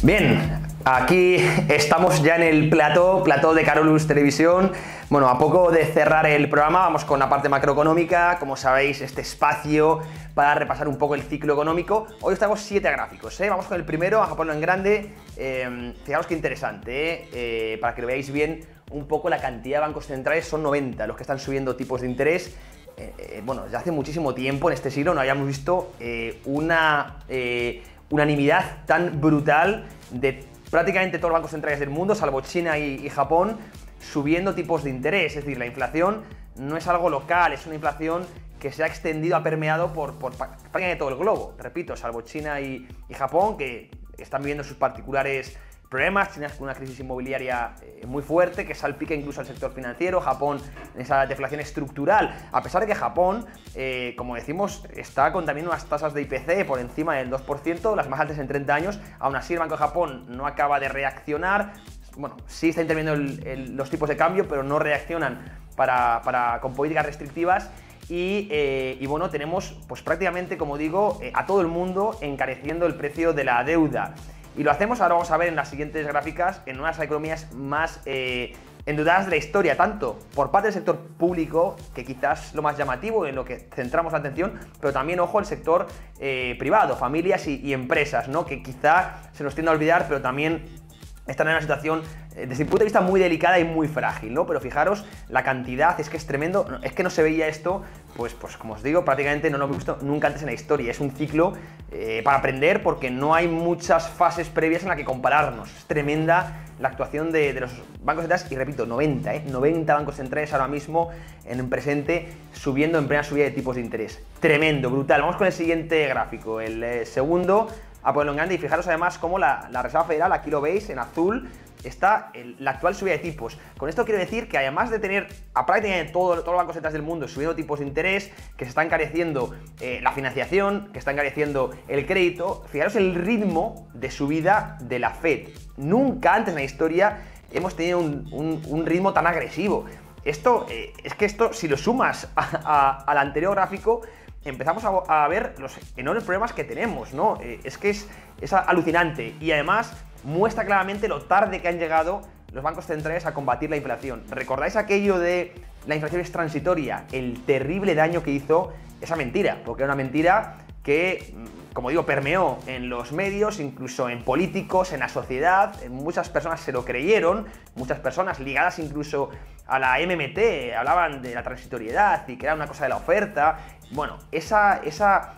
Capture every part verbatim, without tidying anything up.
Bien, aquí estamos ya en el plató, plató de Carolus Televisión. Bueno, a poco de cerrar el programa, vamos con la parte macroeconómica. Como sabéis, este espacio para repasar un poco el ciclo económico. Hoy os traigo siete gráficos, ¿eh? Vamos con el primero, vamos a ponerlo en grande. Eh, fijaros qué interesante, ¿eh? Eh, para que lo veáis bien un poco la cantidad de bancos centrales, son noventa los que están subiendo tipos de interés. Eh, eh, bueno, ya hace muchísimo tiempo en este siglo no habíamos visto eh, una eh, unanimidad tan brutal de prácticamente todos los bancos centrales del mundo, salvo China y, y Japón, subiendo tipos de interés. Es decir, la inflación no es algo local, es una inflación que se ha extendido, ha permeado por, por prácticamente todo el globo. Repito, salvo China y, y Japón, que están viviendo sus particulares problemas. China con una crisis inmobiliaria eh, muy fuerte que salpica incluso al sector financiero. Japón en esa deflación estructural, a pesar de que Japón, eh, como decimos, está con también unas tasas de I P C por encima del dos por ciento, las más altas en treinta años. Aún así el Banco de Japón no acaba de reaccionar. Bueno, sí está interviniendo el, el, los tipos de cambio, pero no reaccionan para, para, con políticas restrictivas. Y, eh, y bueno, tenemos pues prácticamente, como digo, eh, a todo el mundo encareciendo el precio de la deuda. Y lo hacemos, ahora vamos a ver en las siguientes gráficas, en unas economías más eh, endeudadas de la historia, tanto por parte del sector público, que quizás lo más llamativo, en lo que centramos la atención, pero también, ojo, el sector eh, privado, familias y, y empresas, ¿no? Que quizá se nos tiende a olvidar, pero también están en una situación eh, desde mi punto de vista muy delicada y muy frágil, ¿no? Pero fijaros, la cantidad es que es tremendo, es que no se veía esto, pues, pues como os digo, prácticamente no lo hemos visto nunca antes en la historia. Es un ciclo eh, para aprender, porque no hay muchas fases previas en las que compararnos. Es tremenda la actuación de, de los bancos centrales, y repito, noventa, ¿eh? noventa bancos centrales ahora mismo en el presente subiendo en plena subida de tipos de interés. Tremendo, brutal. Vamos con el siguiente gráfico, el eh, segundo, a ponerlo en grande, y fijaros además cómo la, la Reserva Federal, aquí lo veis en azul, está el, la actual subida de tipos. Con esto quiero decir que además de tener a prácticamente todo, todos los bancos centrales del mundo subiendo tipos de interés, que se está encareciendo eh, la financiación, que está encareciendo el crédito, fijaros el ritmo de subida de la Fed. Nunca antes en la historia hemos tenido un, un, un ritmo tan agresivo. Esto, eh, es que esto, si lo sumas a, a, al anterior gráfico, empezamos a, a ver los enormes problemas que tenemos, ¿no? Eh, es que es, es alucinante, y además muestra claramente lo tarde que han llegado los bancos centrales a combatir la inflación. ¿Recordáis aquello de la inflación es transitoria? El terrible daño que hizo esa mentira, porque era una mentira que, como digo, permeó en los medios, incluso en políticos, en la sociedad. Muchas personas se lo creyeron, muchas personas ligadas incluso a la M M T hablaban de la transitoriedad y que era una cosa de la oferta. Bueno, esa, esa,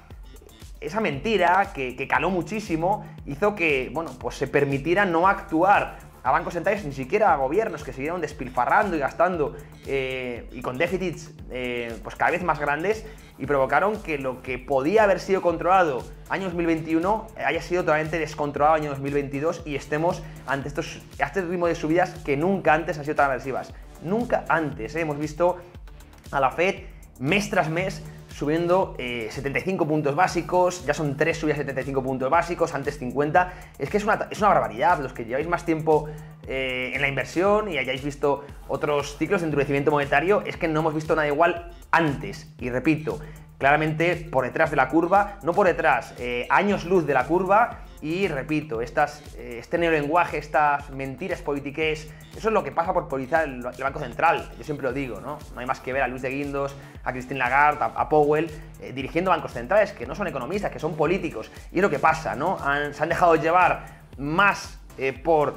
esa mentira que, que caló muchísimo hizo que, bueno, pues se permitiera no actuar a bancos centrales, ni siquiera a gobiernos, que siguieron despilfarrando y gastando eh, y con déficits eh, pues cada vez más grandes, y provocaron que lo que podía haber sido controlado año dos mil veintiuno haya sido totalmente descontrolado año dos mil veintidós, y estemos ante estos, a este ritmo de subidas que nunca antes han sido tan agresivas. Nunca antes eh, hemos visto a la Fed mes tras mes subiendo eh, setenta y cinco puntos básicos. Ya son tres subidas de setenta y cinco puntos básicos, antes cincuenta. Es que es una, es una barbaridad. Los que lleváis más tiempo eh, en la inversión y hayáis visto otros ciclos de endurecimiento monetario, es que no hemos visto nada igual antes. Y repito, claramente por detrás de la curva, no por detrás, eh, años luz de la curva. Y repito, estas, eh, este neolenguaje, estas mentiras politiqués, eso es lo que pasa por politizar el, el Banco Central. Yo siempre lo digo, ¿no? No hay más que ver a Luis de Guindos, a Christine Lagarde, a, a Powell, eh, dirigiendo bancos centrales, que no son economistas, que son políticos. Y es lo que pasa, ¿no? Han, se han dejado llevar más eh, por,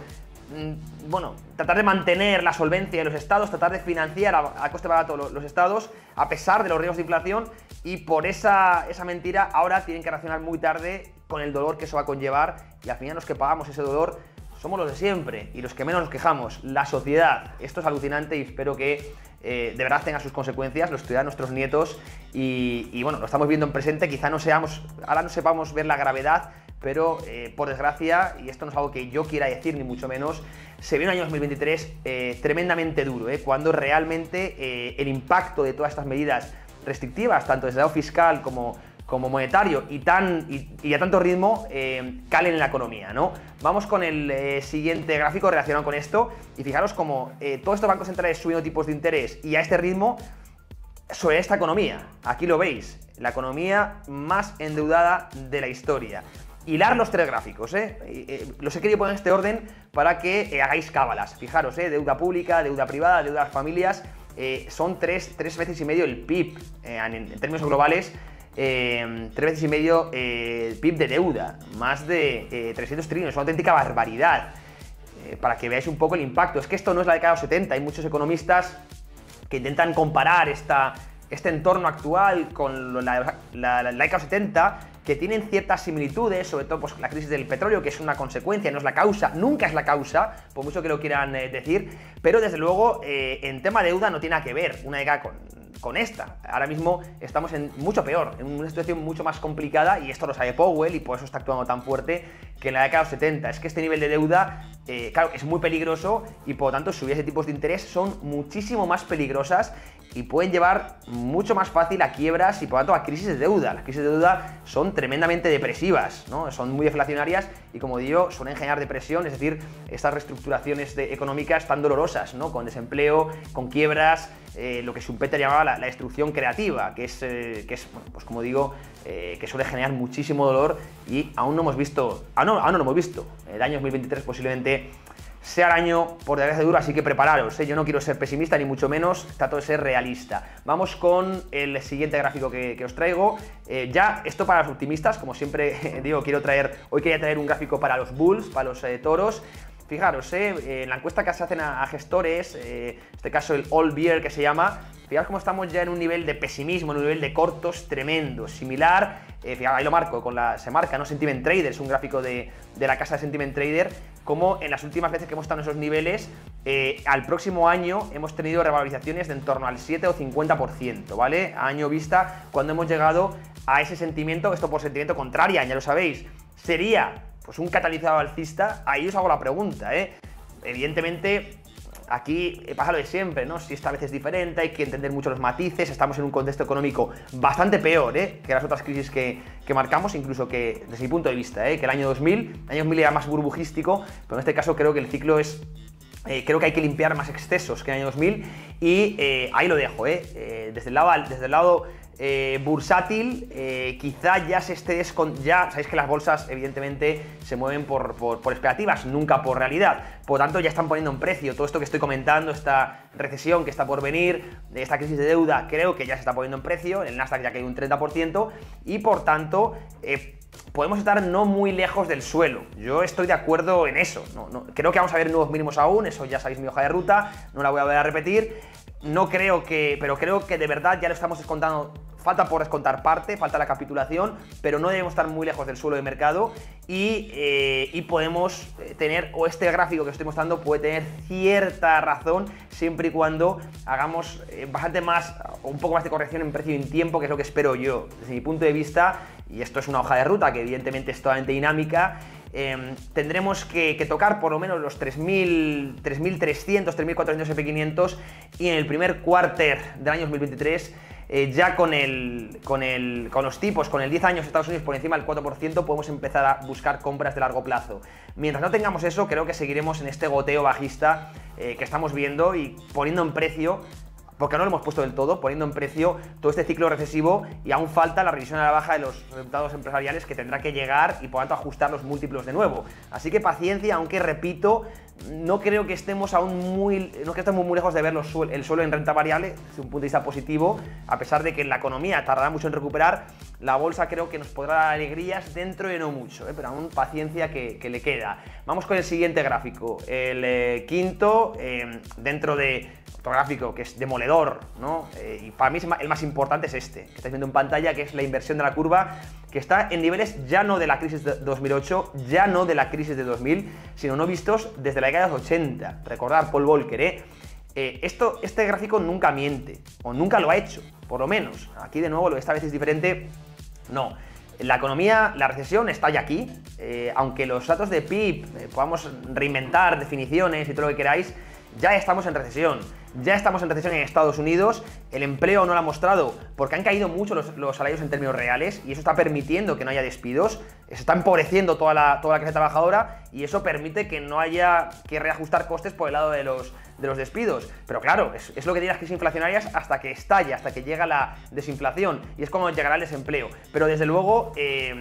mm, bueno, tratar de mantener la solvencia de los estados, tratar de financiar a, a coste barato los, los estados, a pesar de los riesgos de inflación, y por esa, esa mentira ahora tienen que reaccionar muy tarde con el dolor que eso va a conllevar, y al final los que pagamos ese dolor somos los de siempre, y los que menos nos quejamos, la sociedad. Esto es alucinante, y espero que eh, de verdad tenga sus consecuencias, los estudiarán nuestros nietos, y, y bueno, lo estamos viendo en presente. Quizá no seamos, ahora no sepamos ver la gravedad, pero eh, por desgracia, y esto no es algo que yo quiera decir ni mucho menos, se viene un año dos mil veintitrés eh, tremendamente duro, eh, cuando realmente eh, el impacto de todas estas medidas restrictivas, tanto desde el lado fiscal como como monetario y, tan, y, y a tanto ritmo, eh, calen en la economía, ¿no? Vamos con el eh, siguiente gráfico relacionado con esto, y fijaros cómo eh, todos estos bancos centrales subiendo tipos de interés y a este ritmo sobre esta economía. Aquí lo veis, la economía más endeudada de la historia. hilar los tres gráficos, ¿eh? Eh, los he querido poner en este orden para que eh, hagáis cábalas. Fijaros, ¿eh? Deuda pública, deuda privada, deuda de las familias, eh, son tres, tres veces y medio el P I B, eh, en, en términos globales, eh, tres veces y medio eh, el P I B de deuda, más de eh, trescientos trillones, es una auténtica barbaridad, eh, para que veáis un poco el impacto. Es que esto no es la década de los setenta, hay muchos economistas que intentan comparar esta, este entorno actual con la, la, la, la década de los setenta, que tienen ciertas similitudes, sobre todo pues, la crisis del petróleo, que es una consecuencia, no es la causa, nunca es la causa, por mucho que lo quieran eh, decir, pero desde luego eh, en tema deuda no tiene nada que ver una década con, con esta. Ahora mismo estamos en mucho peor, en una situación mucho más complicada, y esto lo sabe Powell y por eso está actuando tan fuerte que en la década de los setenta. Es que este nivel de deuda, eh, claro, es muy peligroso y por lo tanto subir ese tipos de interés son muchísimo más peligrosas y pueden llevar mucho más fácil a quiebras y por lo tanto a crisis de deuda. Las crisis de deuda son tremendamente depresivas, ¿no? Son muy deflacionarias y, como digo, suelen generar depresión, es decir, estas reestructuraciones de, económicas tan dolorosas, ¿no? Con desempleo, con quiebras, eh, lo que Schumpeter llamaba la, la destrucción creativa, que es, eh, que es bueno, pues como digo, eh, que suele generar muchísimo dolor y aún no hemos visto, aún no, aún no lo hemos visto. El año dos mil veintitrés posiblemente sea el año por desgracia duro, así que prepararos, ¿eh? Yo no quiero ser pesimista ni mucho menos, trato de ser realista. Vamos con el siguiente gráfico que, que os traigo. Eh, ya, esto para los optimistas, como siempre digo, quiero traer, hoy quería traer un gráfico para los bulls, para los eh, toros. Fijaros, eh, en la encuesta que se hacen a, a gestores, eh, en este caso el All Bear que se llama, fijaros cómo estamos ya en un nivel de pesimismo, en un nivel de cortos tremendo, similar, eh, fijaros, ahí lo marco, con la, se marca, ¿no? Sentiment Trader, es un gráfico de, de la casa de Sentiment Trader, como en las últimas veces que hemos estado en esos niveles, eh, al próximo año hemos tenido revalorizaciones de en torno al siete o cincuenta por ciento, ¿vale? A año vista, cuando hemos llegado a ese sentimiento, esto por sentimiento contraria, ya lo sabéis, sería pues un catalizador alcista. Ahí os hago la pregunta, ¿eh? Evidentemente, aquí pasa lo de siempre, ¿no? Si esta vez es diferente, hay que entender mucho los matices, estamos en un contexto económico bastante peor, ¿eh? Que las otras crisis que, que marcamos, incluso que, desde mi punto de vista, ¿eh? Que el año dos mil, el año dos mil era más burbujístico, pero en este caso creo que el ciclo es... Eh, creo que hay que limpiar más excesos que en el año dos mil y eh, ahí lo dejo, ¿eh? Eh, desde el lado... Desde el lado Eh, bursátil, eh, quizá ya se esté descon... ya sabéis que las bolsas evidentemente se mueven por, por, por expectativas, nunca por realidad, por lo tanto ya están poniendo en precio todo esto que estoy comentando, esta recesión que está por venir, esta crisis de deuda, creo que ya se está poniendo en precio, el Nasdaq ya ha caído un treinta por ciento y por tanto eh, podemos estar no muy lejos del suelo. Yo estoy de acuerdo en eso, no, no, creo que vamos a ver nuevos mínimos aún, eso ya sabéis mi hoja de ruta, no la voy a volver a repetir. No creo que, pero creo que de verdad ya lo estamos descontando, falta por descontar parte, falta la capitulación, pero no debemos estar muy lejos del suelo de mercado y, eh, y podemos tener, o este gráfico que estoy mostrando puede tener cierta razón siempre y cuando hagamos eh, bastante más, un poco más de corrección en precio y en tiempo, que es lo que espero yo, desde mi punto de vista, y esto es una hoja de ruta que evidentemente es totalmente dinámica. Eh, tendremos que, que tocar por lo menos los tres mil trescientos, tres mil cuatrocientos ese and pe quinientos y en el primer cuarter del año dos mil veintitrés eh, ya con, el, con, el, con los tipos, con el diez años Estados Unidos por encima del cuatro por ciento podemos empezar a buscar compras de largo plazo. Mientras no tengamos eso, creo que seguiremos en este goteo bajista eh, que estamos viendo y poniendo en precio, porque no lo hemos puesto del todo, poniendo en precio todo este ciclo recesivo y aún falta la revisión a la baja de los resultados empresariales que tendrá que llegar y por tanto ajustar los múltiplos de nuevo. Así que paciencia, aunque repito, no creo que estemos aún muy, no que estemos muy lejos de ver los suel el suelo en renta variable desde un punto de vista positivo, a pesar de que la economía tardará mucho en recuperar, la bolsa creo que nos podrá dar alegrías dentro de no mucho, ¿eh? Pero aún paciencia que, que le queda. Vamos con el siguiente gráfico, el eh, quinto, eh, dentro de otro gráfico que es demoledor, ¿no? Eh, y para mí el más importante es este, que estáis viendo en pantalla, que es la inversión de la curva, que está en niveles ya no de la crisis de dos mil ocho, ya no de la crisis de dos mil, sino no vistos desde la década de los ochenta. Recordad, Paul Volcker, ¿eh? Eh, esto, este gráfico nunca miente, o nunca lo ha hecho, por lo menos. Aquí de nuevo, lo esta vez es diferente, no. La economía, la recesión está ya aquí, eh, aunque los datos de P I B eh, podamos reinventar definiciones y todo lo que queráis, ya estamos en recesión. Ya estamos en recesión en Estados Unidos, el empleo no lo ha mostrado porque han caído mucho los, los salarios en términos reales y eso está permitiendo que no haya despidos, se está empobreciendo toda la, toda la clase trabajadora y eso permite que no haya que reajustar costes por el lado de los, de los despidos. Pero claro, es, es lo que tiene las crisis inflacionarias hasta que estalla, hasta que llega la desinflación y es cuando llegará el desempleo. Pero desde luego... Eh,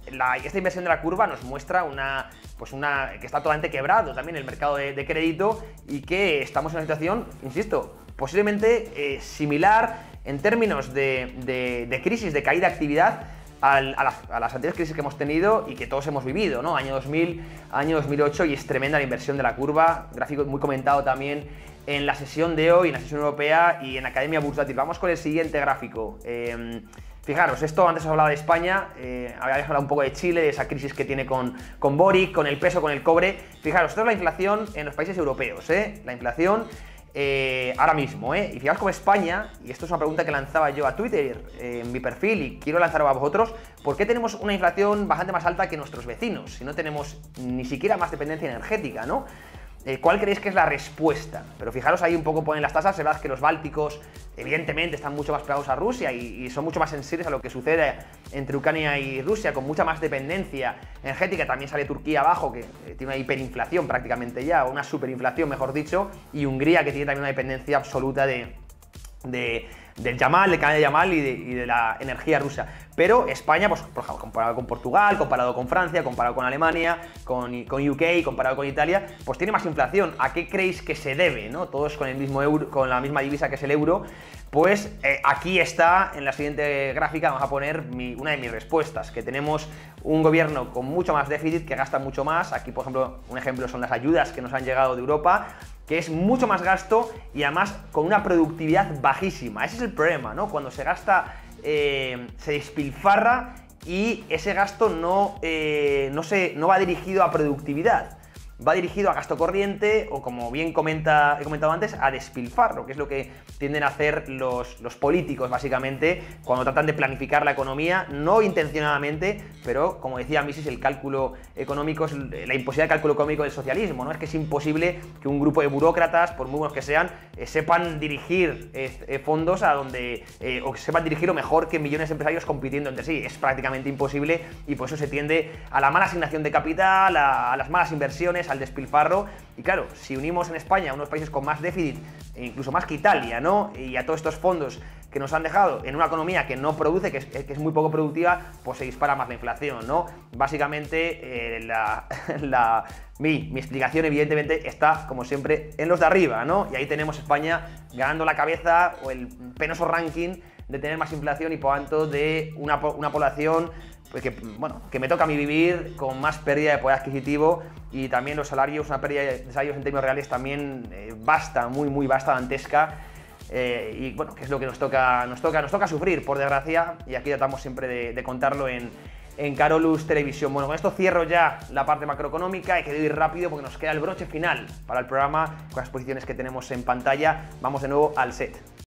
la, esta inversión de la curva nos muestra una, pues una, que está totalmente quebrado también el mercado de, de crédito y que estamos en una situación, insisto, posiblemente eh, similar en términos de, de, de crisis, de caída de actividad al, a, las, a las anteriores crisis que hemos tenido y que todos hemos vivido, ¿no? Año dos mil, año dos mil ocho, y es tremenda la inversión de la curva, gráfico muy comentado también en la sesión de hoy, en la sesión europea y en Academia Bursátil. Vamos con el siguiente gráfico. Eh, Fijaros, esto antes os hablaba de España, eh, habéis hablado un poco de Chile, de esa crisis que tiene con, con Boric, con el peso, con el cobre. Fijaros, esto es la inflación en los países europeos, ¿eh? La inflación eh, ahora mismo, ¿eh? Y fijaos como España, y esto es una pregunta que lanzaba yo a Twitter eh, en mi perfil y quiero lanzar a vosotros, ¿por qué tenemos una inflación bastante más alta que nuestros vecinos? Si no tenemos ni siquiera más dependencia energética, ¿no? Eh, ¿Cuál creéis que es la respuesta? Pero fijaros ahí un poco ponen las tasas, es verdad que los bálticos evidentemente están mucho más pegados a Rusia y, y son mucho más sensibles a lo que sucede entre Ucrania y Rusia, con mucha más dependencia energética. También sale Turquía abajo, que eh, tiene una hiperinflación prácticamente ya, o una superinflación mejor dicho, y Hungría, que tiene también una dependencia absoluta de... de del Yamal, del canal de Yamal y de, y de la energía rusa. Pero España, pues por ejemplo, comparado con Portugal, comparado con Francia, comparado con Alemania, con, con U K, comparado con Italia, pues tiene más inflación. ¿A qué creéis que se debe, no? Todos con el mismo euro, con la misma divisa que es el euro. Pues eh, aquí está, en la siguiente gráfica, vamos a poner mi, una de mis respuestas, que tenemos un gobierno con mucho más déficit, que gasta mucho más. Aquí, por ejemplo, un ejemplo son las ayudas que nos han llegado de Europa, que es mucho más gasto y además con una productividad bajísima. Ese es el problema, ¿no? Cuando se gasta, eh, se despilfarra y ese gasto no, eh, no, se, no va dirigido a productividad. Va dirigido a gasto corriente o, como bien comenta, he comentado antes, a despilfarro, que es lo que tienden a hacer los, los políticos, básicamente, cuando tratan de planificar la economía, no intencionadamente, pero, como decía Mises, el cálculo económico es la imposibilidad de cálculo económico del socialismo, ¿no? Es que es imposible que un grupo de burócratas, por muy buenos que sean, eh, sepan dirigir eh, fondos a donde, eh, o que sepan dirigirlo mejor que millones de empresarios compitiendo entre sí. Es prácticamente imposible y por eso se tiende a la mala asignación de capital, a, a las malas inversiones, al despilfarro. Y claro, si unimos en España a unos países con más déficit, e incluso más que Italia, ¿no? Y a todos estos fondos que nos han dejado en una economía que no produce, que es, que es muy poco productiva, pues se dispara más la inflación, ¿no? Básicamente, eh, la, la, mi, mi explicación evidentemente está, como siempre, en los de arriba, ¿no? Y ahí tenemos España ganando la cabeza, o el penoso ranking de tener más inflación y por tanto de una, una población pues que, bueno, que me toca a mí vivir con más pérdida de poder adquisitivo, y también los salarios, una pérdida de salarios en términos reales también eh, basta, muy muy basta, dantesca, eh, y bueno, que es lo que nos toca, nos toca, nos toca sufrir, por desgracia, y aquí tratamos siempre de, de contarlo en, en Carolus Televisión. Bueno, con esto cierro ya la parte macroeconómica y quiero ir rápido porque nos queda el broche final para el programa con las posiciones que tenemos en pantalla. Vamos de nuevo al set.